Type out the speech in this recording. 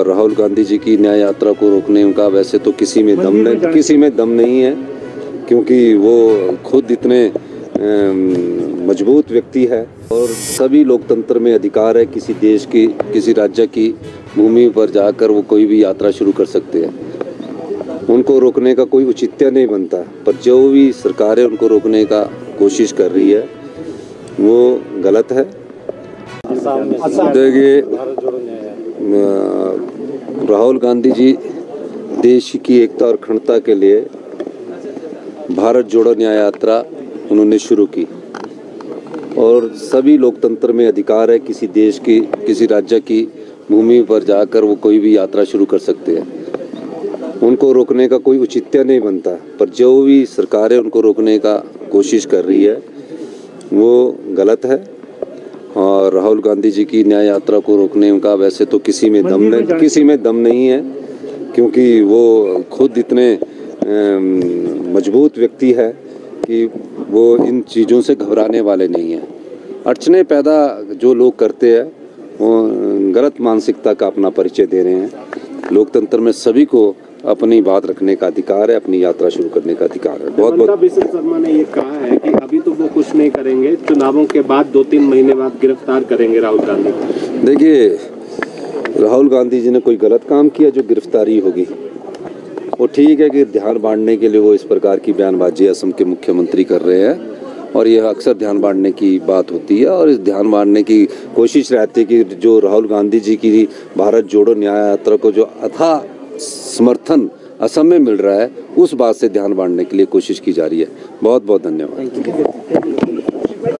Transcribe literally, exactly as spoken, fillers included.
राहुल गांधी जी की न्याय यात्रा को रोकने का वैसे तो किसी में दम नहीं किसी में दम नहीं है, क्योंकि वो खुद इतने मजबूत व्यक्ति है और सभी लोकतंत्र में अधिकार है किसी देश की किसी राज्य की भूमि पर जाकर वो कोई भी यात्रा शुरू कर सकते हैं। उनको रोकने का कोई औचित्य नहीं बनता, पर जो भी सरकार है उनको रोकने का कोशिश कर रही है वो गलत है। देखिए, राहुल गांधी जी देश की एकता और अखंडता के लिए भारत जोड़ो न्याय यात्रा उन्होंने शुरू की और सभी लोकतंत्र में अधिकार है किसी देश की किसी राज्य की भूमि पर जाकर वो कोई भी यात्रा शुरू कर सकते हैं। उनको रोकने का कोई औचित्य नहीं बनता, पर जो भी सरकार है उनको रोकने का कोशिश कर रही है वो गलत है। और राहुल गांधी जी की न्याय यात्रा को रोकने का वैसे तो किसी में दम नहीं किसी में दम नहीं है, क्योंकि वो खुद इतने मजबूत व्यक्ति है कि वो इन चीज़ों से घबराने वाले नहीं हैं। अड़चने पैदा जो लोग करते हैं वो गलत मानसिकता का अपना परिचय दे रहे हैं। लोकतंत्र में सभी को अपनी बात रखने का अधिकार है, अपनी यात्रा शुरू करने का अधिकार है। बहुत बहुत बिशन शर्मा ने ये कहा है कि अभी तो वो कुछ नहीं करेंगे, चुनावों के बाद दो तीन महीने बाद गिरफ्तार करेंगे राहुल गांधी को। देखिए, राहुल गांधी जी ने कोई गलत काम किया जो गिरफ्तारी होगी? वो ठीक है कि ध्यान बांटने के लिए वो इस प्रकार की बयानबाजी असम के मुख्यमंत्री कर रहे हैं और यह अक्सर ध्यान बांटने की बात होती है और इस ध्यान बांटने की कोशिश रहती है कि जो राहुल गांधी जी की भारत जोड़ो न्याय यात्रा को जो अथाह समर्थन असम में मिल रहा है उस बात से ध्यान बांटने के लिए कोशिश की जा रही है। बहुत बहुत धन्यवाद।